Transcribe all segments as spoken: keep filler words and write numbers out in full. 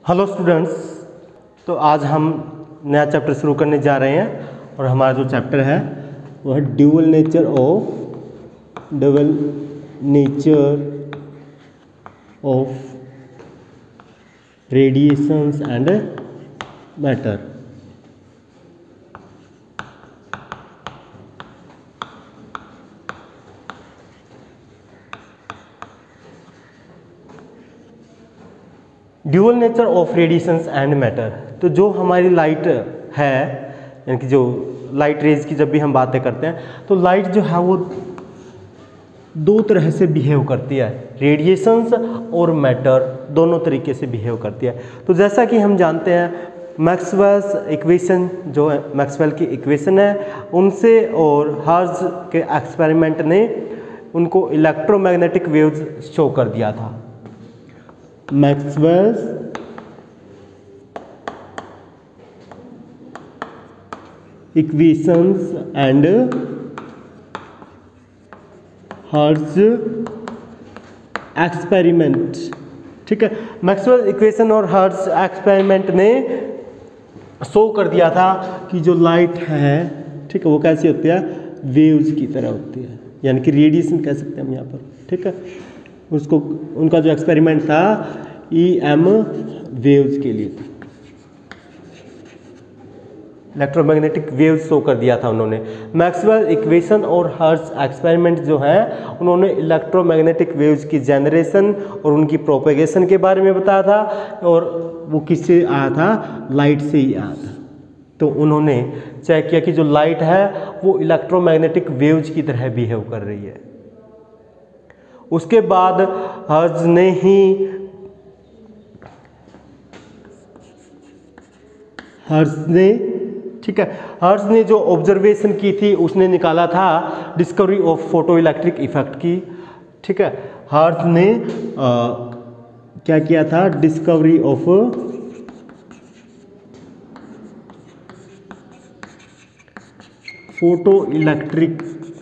Hello students, तो आज हम नया चैप्टर शुरू करने जा रहे हैं और हमारा जो चैप्टर है वो है dual nature of dual nature of radiations and matter. Dual nature of radiations and matter. तो जो हमारी लाइट है, यानी कि जो लाइट रेज की जब भी हम बातें करते हैं तो लाइट जो है वो दो तरह से बिहेव करती है, रेडिएशंस और मैटर दोनों तरीके से बिहेव करती है। तो जैसा कि हम जानते हैं मैक्सवेल्स इक्वेशन, जो है मैक्सवेल की इक्वेशन है, उनसे और हर्ट्ज के एक्सपेरिमेंट ने उनको इलेक्ट्रोमैग्नेटिक वेव्स शो कर दिया था। Maxwell's equations and Hertz experiment, ठीक है। मैक्सवेल इक्वेशन और हर्ट्ज एक्सपेरिमेंट ने शो कर दिया था कि जो लाइट है, ठीक है, वो कैसी होती है, वेव्स की तरह होती है, यानी कि रेडिएशन कह सकते हैं हम यहाँ पर, ठीक है। उसको उनका जो एक्सपेरिमेंट था ई एम वेव्स के लिए, इलेक्ट्रोमैग्नेटिक वेव्स शो कर दिया था उन्होंने। मैक्सवेल इक्वेशन और हर्ट्ज एक्सपेरिमेंट जो है उन्होंने इलेक्ट्रोमैग्नेटिक वेव्स की जनरेशन और उनकी प्रोपेगेशन के बारे में बताया था, और वो किससे आया था, लाइट से ही आया था। तो उन्होंने चेक किया कि जो लाइट है वो इलेक्ट्रोमैग्नेटिक वेव्स की तरह बिहेव कर रही है। उसके बाद हर्ट्ज ने ही हर्ट्ज ने ठीक है हर्ट्ज ने जो ऑब्जर्वेशन की थी उसने निकाला था discovery of photoelectric effect की, ठीक है। हर्ट्ज ने आ, क्या किया था, discovery of photoelectric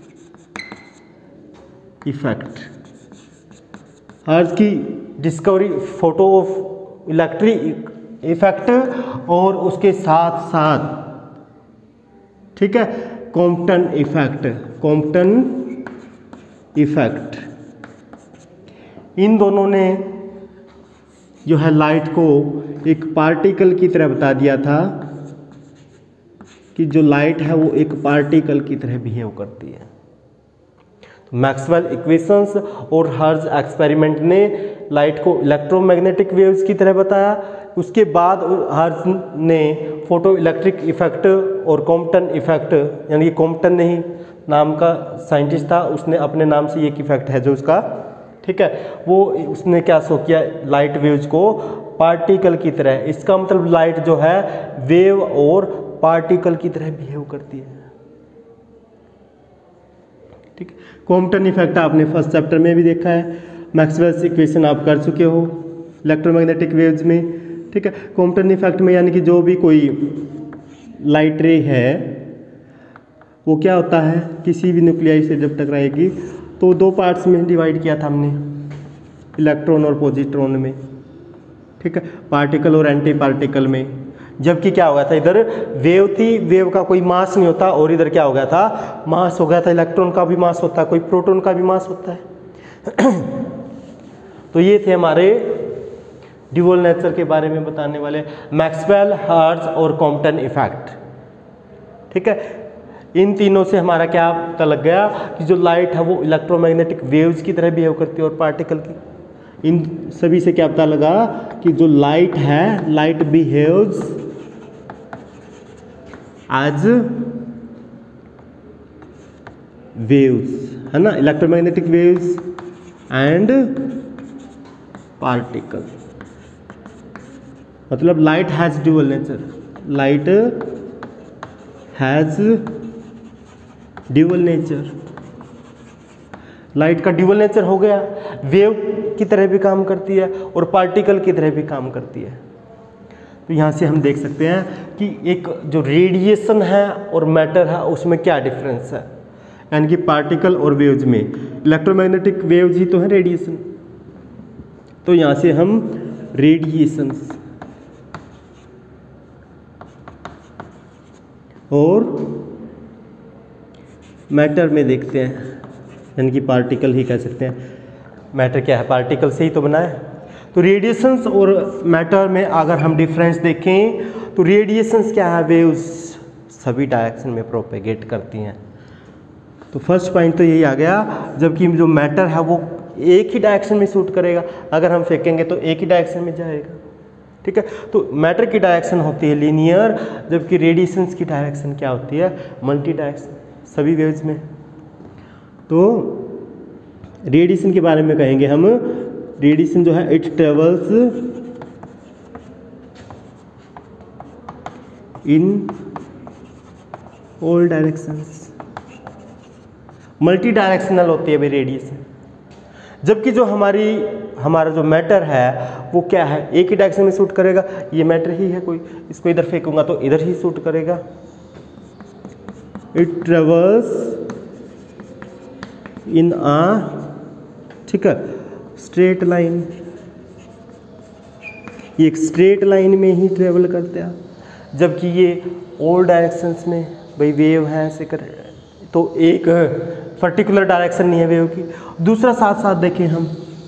effect. Hertz की discovery photo of electric effect और उसके साथ साथ, ठीक है, कॉम्पटन इफेक्ट, कॉम्पटन इफेक्ट, इन दोनों ने जो है लाइट को एक पार्टिकल की तरह बता दिया था कि जो लाइट है वो एक पार्टिकल की तरह बिहेव करती है। मैक्सवेल इक्वेशंस और हर्ट्ज एक्सपेरिमेंट ने लाइट को इलेक्ट्रोमैग्नेटिक वेव्स की तरह बताया। उसके बाद हर्ट्ज ने फोटो इलेक्ट्रिक इफेक्ट और कॉम्पटन इफेक्ट, यानी कि कॉम्पटन ने ही नाम का साइंटिस्ट था, उसने अपने नाम से एक इफेक्ट है जो उसका, ठीक है, वो उसने क्या शो किया, लाइट वेव्स को पार्टिकल की तरह। इसका मतलब लाइट जो है वेव और पार्टिकल की तरह बिहेव करती है, ठीक है। कॉम्पटन इफेक्ट आपने फर्स्ट चैप्टर में भी देखा है, मैक्सवेल्स इक्वेशन आप कर चुके हो इलेक्ट्रोमैग्नेटिक वेव्स में, ठीक है। कॉम्पटन इफेक्ट में यानी कि जो भी कोई लाइट रे है वो क्या होता है, किसी भी न्यूक्लियाई से जब टकराएगी तो दो पार्ट्स में डिवाइड किया था हमने, इलेक्ट्रॉन और पॉजिट्रॉन में, ठीक है, पार्टिकल और एंटी पार्टिकल में। जबकि क्या हो गया था, इधर वेव थी, वेव का कोई मास नहीं होता, और इधर क्या हो गया था, मास हो गया था, इलेक्ट्रॉन का भी मास होता है, कोई प्रोटॉन का भी मास होता है। तो ये थे हमारे ड्यूअल नेचर के बारे में बताने वाले मैक्सवेल, हर्ट्ज और कॉम्पटन इफेक्ट, ठीक है। इन तीनों से हमारा क्या पता लग गया कि जो लाइट है वो इलेक्ट्रोमैग्नेटिक वेव्स की तरह बिहेव करती है और पार्टिकल की। इन सभी से क्या पता लगा कि जो लाइट है, लाइट बिहेव्स एज वेव्स, है ना, इलेक्ट्रोमैग्नेटिक वेव्स एंड पार्टिकल। मतलब light has dual nature, light has dual nature, light का ड्यूअल नेचर हो गया, वेव की तरह भी काम करती है और पार्टिकल की तरह भी काम करती है। तो यहाँ से हम देख सकते हैं कि एक जो रेडिएशन है और मैटर है उसमें क्या डिफरेंस है, यानी कि पार्टिकल और वेव्स में। इलेक्ट्रोमैग्नेटिक वेव्स ही तो है रेडिएशन, तो यहाँ से हम रेडिएशंस और मैटर में देखते हैं, यानी कि पार्टिकल ही कह सकते हैं। मैटर क्या है, पार्टिकल से ही तो बना है। तो रेडिएशंस और मैटर में अगर हम डिफरेंस देखें तो रेडिएशंस क्या है, वेव्स सभी डायरेक्शन में प्रोपेगेट करती हैं। तो फर्स्ट पॉइंट तो यही आ गया, जबकि जो मैटर है वो एक ही डायरेक्शन में शूट करेगा, अगर हम फेंकेंगे तो एक ही डायरेक्शन में जाएगा, ठीक है। तो मैटर की डायरेक्शन होती है लीनियर, जबकि रेडिएशंस की डायरेक्शन क्या होती है, मल्टी डायरेक्शन सभी वेव्स में। तो रेडिएशन के बारे में कहेंगे हम, रेडिएशन जो है it travels in all directions, multidirectional होती है भाई रेडिएशन। जबकि जो हमारी हमारा जो मैटर है वो क्या है, एक ही डायरेक्शन में शूट करेगा। ये मैटर ही है कोई, इसको इधर फेंकूंगा तो इधर ही शूट करेगा। इट ट्रेवल्स इन आ, ठीक है, स्ट्रेट लाइन, ये एक स्ट्रेट लाइन में ही ट्रेवल करते हैं। जबकि ये ऑल डायरेक्शंस में भाई वेव है ऐसे कर, तो एक पर्टिकुलर डायरेक्शन नहीं है वेव की। दूसरा साथ साथ देखें हम,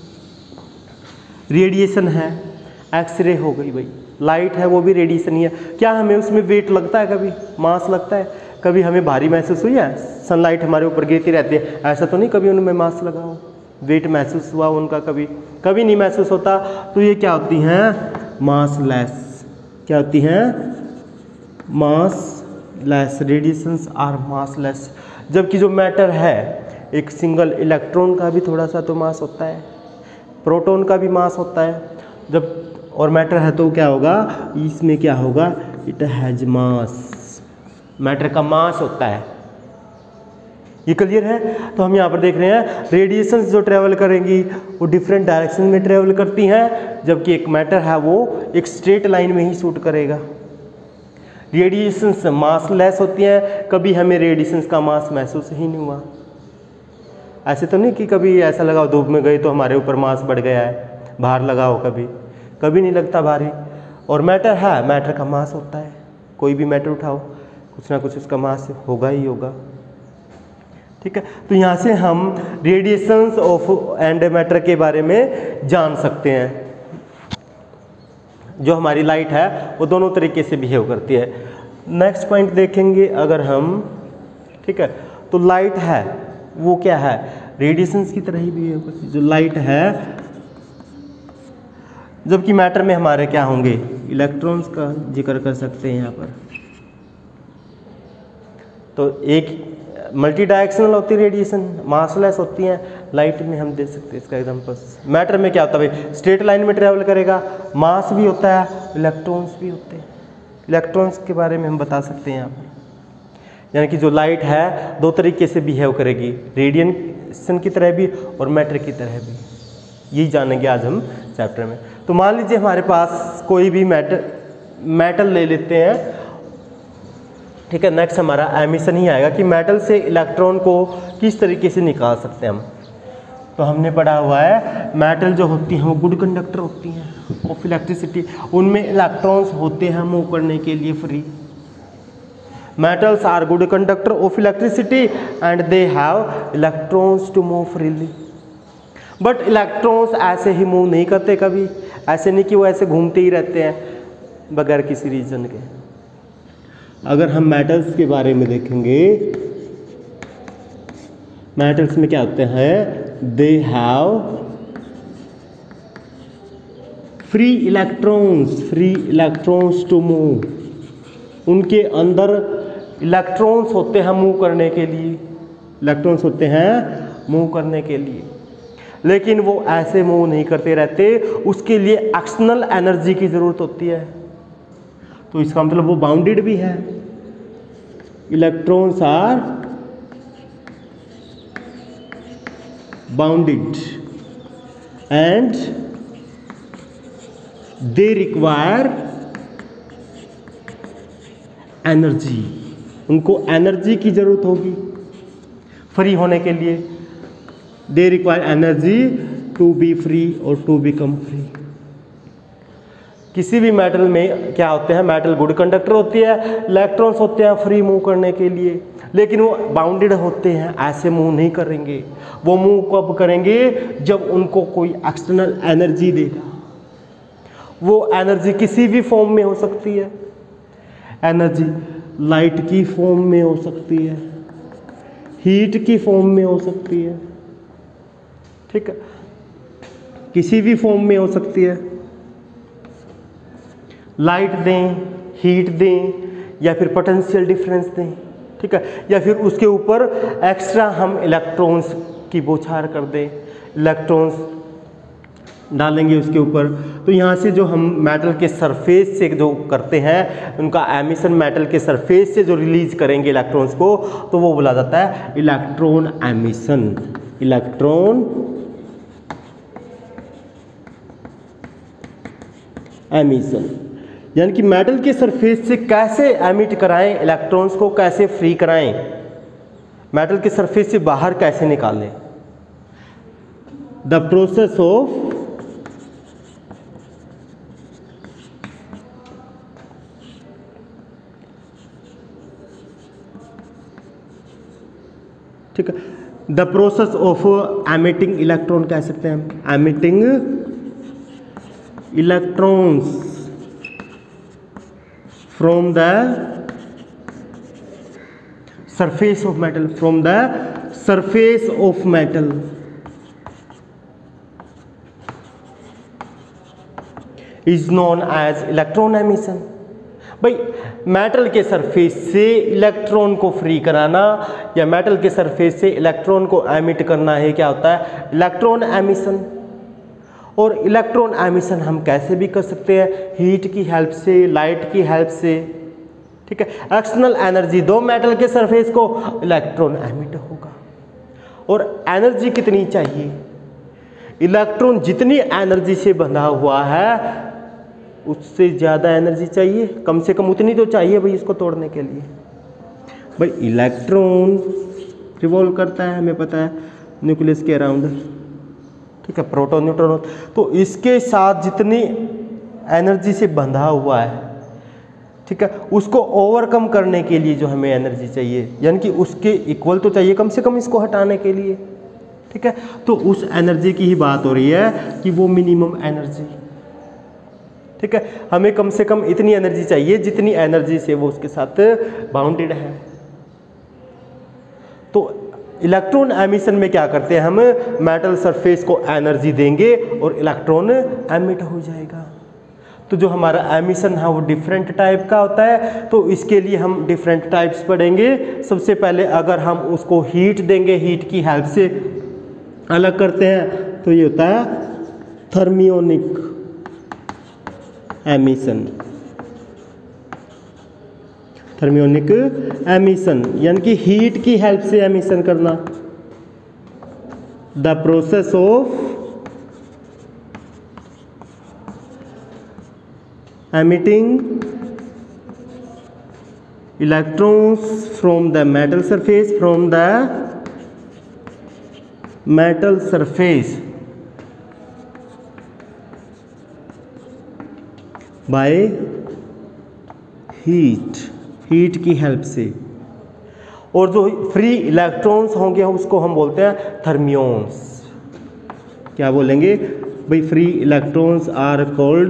रेडिएशन है, एक्सरे हो गई भाई, लाइट है वो भी रेडिएशन ही है। क्या हमें उसमें वेट लगता है, कभी मास लगता है, कभी हमें भारी महसूस हुई है, सनलाइट हमारे ऊपर गिरती रहती है, ऐसा तो नहीं कभी उनमें मास लगा हो, वेट महसूस हुआ उनका, कभी कभी नहीं महसूस होता। तो ये क्या होती हैं, मास लेस, क्या होती हैं, massless, radiations are massless. जबकि जो मैटर है, एक सिंगल इलेक्ट्रॉन का भी थोड़ा सा तो मास होता है, प्रोटॉन का भी मास होता है, जब और मैटर है तो क्या होगा, इसमें क्या होगा, इट हैज मास, मैटर का मास होता है। ये क्लियर है। तो हम यहाँ पर देख रहे हैं रेडिएशंस जो ट्रेवल करेंगी वो डिफरेंट डायरेक्शन में ट्रेवल करती हैं, जबकि एक मैटर है वो एक स्ट्रेट लाइन में ही शूट करेगा। रेडिएशंस मास लेस होती हैं, कभी हमें रेडिएशंस का मास महसूस ही नहीं हुआ। ऐसे तो नहीं कि कभी ऐसा लगा धूप में गए तो हमारे ऊपर मास बढ़ गया है, भार लगा हो, कभी कभी नहीं लगता भारी। और मैटर है, मैटर का मास होता है, कोई भी मैटर उठाओ कुछ ना कुछ उसका मास होगा ही होगा, ठीक है। तो यहाँ से हम रेडिएशंस ऑफ एंड मैटर के बारे में जान सकते हैं। जो हमारी लाइट है वो दोनों तरीके से बिहेव करती है। नेक्स्ट पॉइंट देखेंगे अगर हम, ठीक है, तो लाइट है वो क्या है, रेडिएशंस की तरह ही बिहेव करती है जो लाइट है। जबकि मैटर में हमारे क्या होंगे, इलेक्ट्रॉन्स का जिक्र कर सकते हैं यहाँ पर। तो एक मल्टी डायरेक्शनल होती है रेडिएशन, मासलेस होती हैं। लाइट में हम दे सकते हैं इसका एग्जांपल्स। मैटर में क्या होता है भाई, स्ट्रेट लाइन में ट्रेवल करेगा, मास भी होता है, इलेक्ट्रॉन्स भी होते हैं। इलेक्ट्रॉन्स के बारे में हम बता सकते हैं यहाँ पर, यानी कि जो लाइट है दो तरीके से बिहेव करेगी, रेडिएशन की तरह भी और मैटर की तरह भी। यही जानेंगे आज हम चैप्टर में। तो मान लीजिए हमारे पास कोई भी मैटर मेटल ले लेते हैं, ठीक है। नेक्स्ट हमारा एमिशन ही आएगा कि मेटल से इलेक्ट्रॉन को किस तरीके से निकाल सकते हैं हम। तो हमने पढ़ा हुआ है मेटल जो होती हैं वो गुड कंडक्टर होती हैं ऑफ इलेक्ट्रिसिटी, उनमें इलेक्ट्रॉन्स होते हैं मूव करने के लिए free. Metals are good conductor of electricity and they have electrons to move freely. But electrons ऐसे ही मूव नहीं करते कभी, ऐसे नहीं कि वो ऐसे घूमते ही रहते हैं बगैर किसी रीजन के। अगर हम मेटल्स के बारे में देखेंगे, मेटल्स में क्या होते हैं, they have free electrons, free electrons to move. उनके अंदर इलेक्ट्रॉन्स होते हैं मूव करने के लिए, इलेक्ट्रॉन्स होते हैं मूव करने के लिए, लेकिन वो ऐसे मूव नहीं करते रहते, उसके लिए एक्सटर्नल एनर्जी की ज़रूरत होती है। तो इसका मतलब वो बाउंडेड भी है। Electrons are bounded and they require energy. उनको एनर्जी की जरूरत होगी फ्री होने के लिए। They require energy to be free और टू बिकम फ्री। किसी भी मेटल में क्या होते हैं, मेटल गुड कंडक्टर होती है, इलेक्ट्रॉन्स होते हैं फ्री मूव करने के लिए, लेकिन वो बाउंडेड होते हैं, ऐसे मूव नहीं करेंगे। वो मूव कब करेंगे, जब उनको कोई एक्सटर्नल एनर्जी देगा। वो एनर्जी किसी भी फॉर्म में हो सकती है, एनर्जी लाइट की फॉर्म में हो सकती है, हीट की फॉर्म में हो सकती है, ठीक है, किसी भी फॉर्म में हो सकती है। लाइट दें, हीट दें, या फिर पोटेंशियल डिफरेंस दें, ठीक है, या फिर उसके ऊपर एक्स्ट्रा हम इलेक्ट्रॉन्स की बौछार कर दें, इलेक्ट्रॉन्स डालेंगे उसके ऊपर। तो यहाँ से जो हम मेटल के सरफेस से जो करते हैं, उनका एमिशन मेटल के सरफेस से जो रिलीज करेंगे इलेक्ट्रॉन्स को, तो वो बोला जाता है इलेक्ट्रॉन एमिशन। इलेक्ट्रॉन एमिशन यानी कि मेटल के सरफेस से कैसे एमिट कराएं इलेक्ट्रॉन्स को, कैसे फ्री कराएं, मेटल के सरफेस से बाहर कैसे निकालें। द प्रोसेस ऑफ ठीक है, the process of emitting electron कह सकते हैं, emitting electrons from the surface of metal, from the surface of metal is known as electron emission. भाई मेटल के सरफेस से इलेक्ट्रॉन को फ्री कराना या मेटल के सरफेस से इलेक्ट्रॉन को एमिट करना है, क्या होता है, इलेक्ट्रॉन एमिशन। और इलेक्ट्रॉन एमिशन हम कैसे भी कर सकते हैं, हीट की हेल्प से, लाइट की हेल्प से, ठीक है। एक्सटर्नल एनर्जी दो मेटल के सरफेस को, इलेक्ट्रॉन एमिट होगा। और एनर्जी कितनी चाहिए, इलेक्ट्रॉन जितनी एनर्जी से बंधा हुआ है उससे ज़्यादा एनर्जी चाहिए, कम से कम उतनी तो चाहिए भाई इसको तोड़ने के लिए। भाई इलेक्ट्रॉन रिवॉल्व करता है, हमें पता है, न्यूक्लियस के अराउंड, ठीक है, प्रोटॉन न्यूट्रॉन। तो इसके साथ जितनी एनर्जी से बंधा हुआ है, ठीक है, उसको ओवरकम करने के लिए जो हमें एनर्जी चाहिए, यानी कि उसके इक्वल तो चाहिए कम से कम इसको हटाने के लिए, ठीक है। तो उस एनर्जी की ही बात हो रही है कि वो मिनिमम एनर्जी, ठीक है, हमें कम से कम इतनी एनर्जी चाहिए जितनी एनर्जी से वो उसके साथ बाउंडेड है। तो इलेक्ट्रॉन एमिशन में क्या करते हैं, हम मेटल सरफेस को एनर्जी देंगे और इलेक्ट्रॉन एमिट हो जाएगा। तो जो हमारा एमिशन है वो डिफरेंट टाइप का होता है। तो इसके लिए हम डिफरेंट टाइप्स पढ़ेंगे। सबसे पहले अगर हम उसको हीट देंगे, हीट की हेल्प से अलग करते हैं, तो ये होता है थर्मियोनिक एमिशन। थर्मियोनिक एमिशन यानी कि हीट की हेल्प से एमिशन करना। The process of emitting electrons from the metal surface, from the metal surface by heat, heat की हेल्प से। और जो फ्री इलेक्ट्रॉन्स होंगे उसको हम बोलते हैं थर्मियोन्स। क्या बोलेंगे भाई, free electrons are called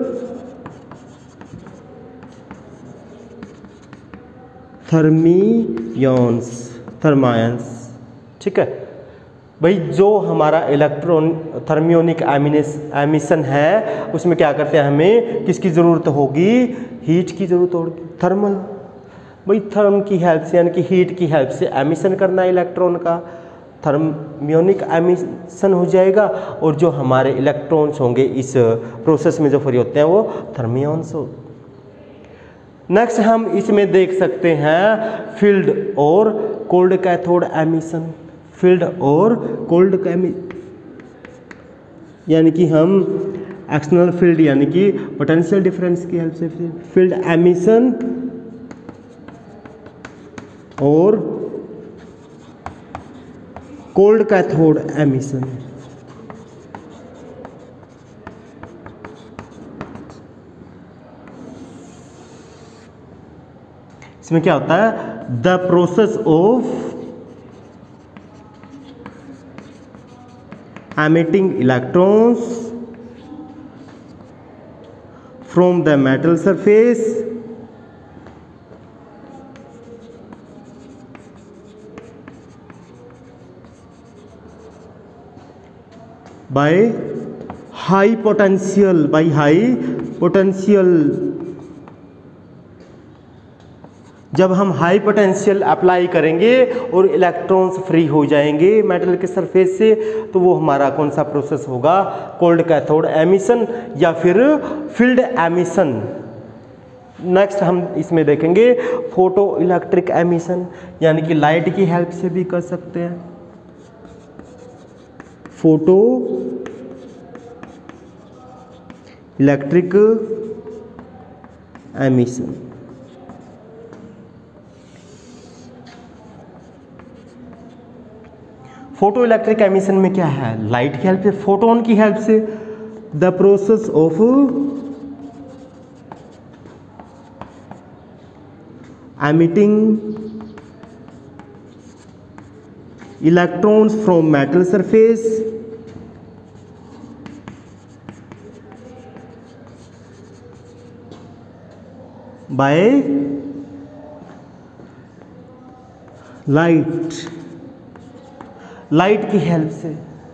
thermions, thermions, ठीक है भाई। जो हमारा इलेक्ट्रॉन थर्मियोनिक एमिशन है उसमें क्या करते हैं, हमें किसकी ज़रूरत होगी, हीट की ज़रूरत होगी, थर्मल। भाई थर्म की हेल्प से यानी कि हीट की हेल्प से एमिशन करना है इलेक्ट्रॉन का, थर्मियोनिक एमिशन हो जाएगा। और जो हमारे इलेक्ट्रॉन्स होंगे इस प्रोसेस में जो फ्री होते हैं वो थर्मियोन्स हो। नेक्स्ट हम इसमें देख सकते हैं फील्ड और कोल्ड कैथोड एमिशन। फील्ड और कोल्ड कैमी यानी कि हम एक्सटर्नल फील्ड यानी कि पोटेंशियल डिफरेंस की हेल्प से फील्ड एमिशन और कोल्ड कैथोड एमिशन। इसमें क्या होता है, the process of emitting electrons from the metal surface by high potential by high potential जब हम हाई पोटेंशियल अप्लाई करेंगे और इलेक्ट्रॉन्स फ्री हो जाएंगे मेटल के सरफेस से, तो वो हमारा कौन सा प्रोसेस होगा, कोल्ड कैथोड एमिशन या फिर फील्ड एमिशन। नेक्स्ट हम इसमें देखेंगे फोटो इलेक्ट्रिक एमिशन, यानी कि लाइट की हेल्प से भी कर सकते हैं, photoelectric emission. Photoelectric emission में क्या है, लाइट की हेल्प से, फोटोन की हेल्प से, the process of emitting electrons from metal surface by light, light की हेल्प से।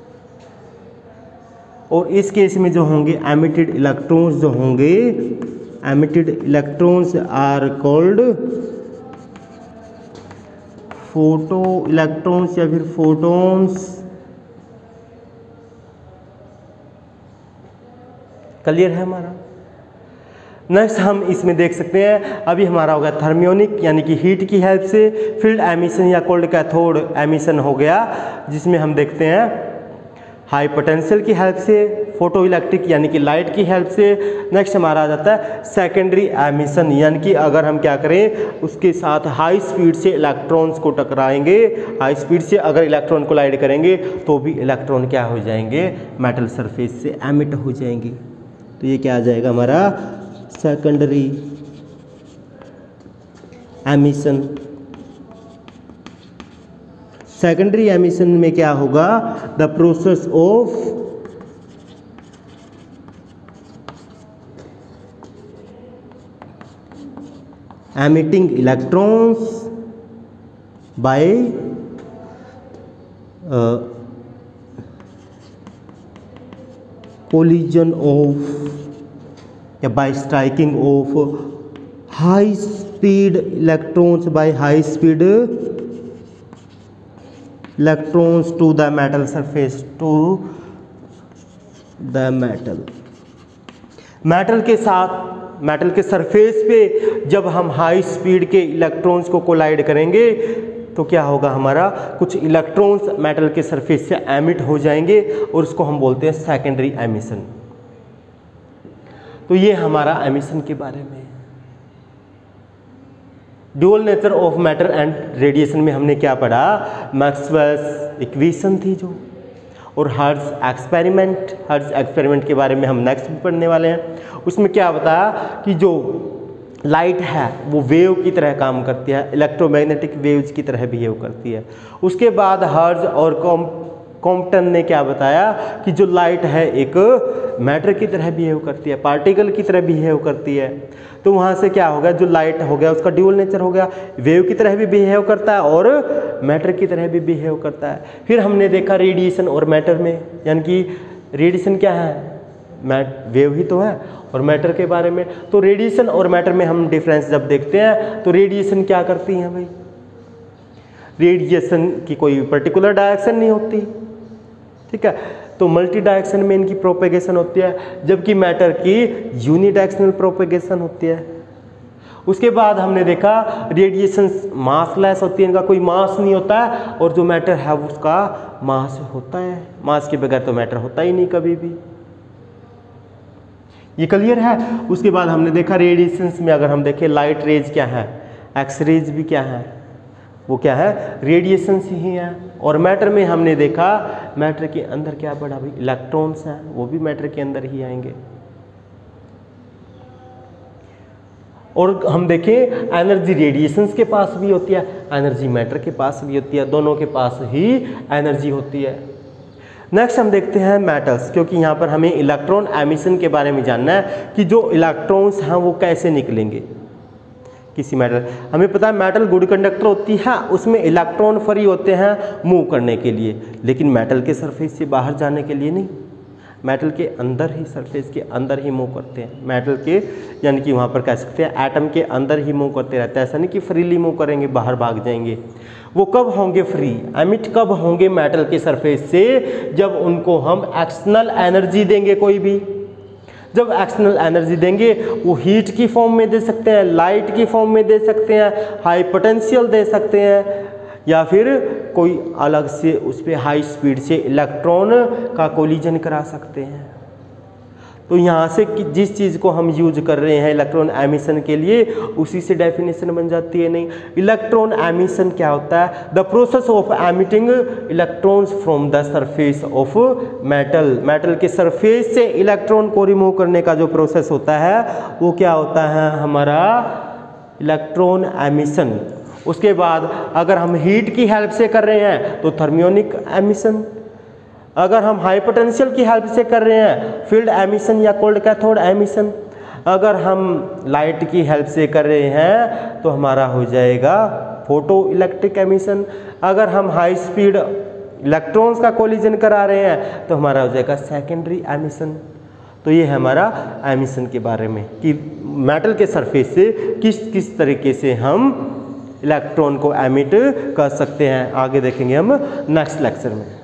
और इस केस में जो होंगे एमिटेड इलेक्ट्रॉन्स जो होंगे, emitted electrons are called photoelectrons या फिर फोटॉन्स। क्लियर है हमारा। नेक्स्ट हम इसमें देख सकते हैं, अभी हमारा हो गया थर्मियोनिक यानी कि हीट की हेल्प से, फील्ड एमिशन या कोल्ड कैथोड एमिशन हो गया जिसमें हम देखते हैं हाई पोटेंशियल की हेल्प से, फोटो इलेक्ट्रिक यानी कि लाइट की हेल्प से। नेक्स्ट हमारा आ जाता है सेकेंडरी एमिशन, यानी कि अगर हम क्या करें उसके साथ हाई स्पीड से इलेक्ट्रॉन्स को टकराएंगे, हाई स्पीड से अगर इलेक्ट्रॉन कोलाइड करेंगे तो भी इलेक्ट्रॉन क्या हो जाएंगे, मेटल सरफेस से एमिट हो जाएंगे। तो ये क्या आ जाएगा हमारा सेकेंडरी एमिशन। सेकेंडरी एमिशन में क्या होगा, the process of emitting electrons by collision of या by striking of high speed electrons by high speed electrons to the metal surface, to the metal, metal के साथ मेटल के surface पे जब हम हाई स्पीड के इलेक्ट्रॉन्स को collide करेंगे तो क्या होगा, हमारा कुछ इलेक्ट्रॉन्स मेटल के सरफेस से एमिट हो जाएंगे और उसको हम बोलते हैं सेकेंडरी एमिशन। तो ये हमारा एमिशन के बारे में। Dual nature of matter and radiation में हमने क्या पढ़ा, मैक्सवेल्स इक्वेशन थी जो, और हर्ट्ज एक्सपेरिमेंट, हर्ट्ज एक्सपेरिमेंट के बारे में हम नेक्स्ट भी पढ़ने वाले हैं। उसमें क्या बताया कि जो लाइट है वो वेव की तरह काम करती है, इलेक्ट्रोमैग्नेटिक वेव्स की तरह बिहेव करती है। उसके बाद हर्ट्ज और कॉम कॉम्पटन ने क्या बताया कि जो लाइट है एक मैटर की तरह बिहेव करती है, पार्टिकल की तरह बिहेव करती है। तो वहाँ से क्या हो गया, जो लाइट हो गया उसका ड्यूअल नेचर हो गया, वेव की तरह भी बिहेव करता है और मैटर की तरह भी बिहेव करता है। फिर हमने देखा रेडिएशन और मैटर में, यानी कि रेडिएशन क्या है, मैट वेव ही तो है, और मैटर के बारे में। तो रेडिएशन और मैटर में हम डिफरेंस जब देखते हैं तो रेडिएशन क्या करती हैं भाई, रेडिएशन की कोई पर्टिकुलर डायरेक्शन नहीं होती, ठीक है, तो मल्टी डायरेक्शन में इनकी प्रोपेगेशन होती है, जबकि मैटर की यूनिडायरेक्शनल प्रोपेगेशन होती है। उसके बाद हमने देखा रेडिएशन मासलेस होती है, इनका कोई मास नहीं होता है, और जो मैटर है उसका मास होता है, मास के बगैर तो मैटर होता ही नहीं कभी भी। ये क्लियर है। उसके बाद हमने देखा रेडिएशंस में अगर हम देखें लाइट रेज क्या है, एक्स रेज भी क्या है, वो क्या है, रेडिएशंस ही है। और मैटर में हमने देखा मैटर के अंदर क्या पड़ा भाई, इलेक्ट्रॉन्स हैं, वो भी मैटर के अंदर ही आएंगे। और हम देखें एनर्जी रेडिएशंस के पास भी होती है, एनर्जी मैटर के पास भी होती है, दोनों के पास ही एनर्जी होती है। नेक्स्ट हम देखते हैं मेटल्स, क्योंकि यहाँ पर हमें इलेक्ट्रॉन एमिशन के बारे में जानना है कि जो इलेक्ट्रॉन्स हैं वो कैसे निकलेंगे किसी मेटल। हमें पता है मेटल गुड कंडक्टर होती है, उसमें इलेक्ट्रॉन फ्री होते हैं मूव करने के लिए, लेकिन मेटल के सरफेस से बाहर जाने के लिए नहीं, मेटल के अंदर ही, सरफेस के अंदर ही मूव करते हैं। मेटल के यानी कि वहाँ पर कह सकते हैं एटम के अंदर ही मूव करते रहते हैं, ऐसा नहीं कि फ्रीली मूव करेंगे बाहर भाग जाएंगे। वो कब होंगे फ्री, एमिट कब होंगे मेटल के सरफेस से, जब उनको हम एक्सटर्नल एनर्जी देंगे। कोई भी जब एक्सटर्नल एनर्जी देंगे वो हीट की फॉर्म में दे सकते हैं, लाइट की फॉर्म में दे सकते हैं, हाई पोटेंशियल दे सकते हैं, या फिर कोई अलग से उस पर हाई स्पीड से इलेक्ट्रॉन का कोलिजन करा सकते हैं। तो यहाँ से जिस चीज़ को हम यूज कर रहे हैं इलेक्ट्रॉन एमिशन के लिए, उसी से डेफिनेशन बन जाती है। नहीं, इलेक्ट्रॉन एमिशन क्या होता है? The process of emitting electrons from the surface of metal. Metal के सरफेस से इलेक्ट्रॉन को रिमूव करने का जो प्रोसेस होता है वो क्या होता है? हमारा इलेक्ट्रॉन एमिशन। उसके बाद अगर हम हीट की हेल्प से कर रहे हैं तो थर्मियोनिक एमिशन, अगर हम हाई पोटेंशियल की हेल्प से कर रहे हैं फील्ड एमिशन या कोल्ड कैथोड एमिशन, अगर हम लाइट की हेल्प से कर रहे हैं तो हमारा हो जाएगा फोटो इलेक्ट्रिक एमिशन, अगर हम हाई स्पीड इलेक्ट्रॉन्स का कोलिजन करा रहे हैं तो हमारा हो जाएगा सेकेंडरी एमिशन। तो ये है हमारा एमिशन के बारे में कि मेटल के सरफेस से किस किस तरीके से हम इलेक्ट्रॉन को एमिट कर सकते हैं। आगे देखेंगे हम नेक्स्ट लेक्चर में।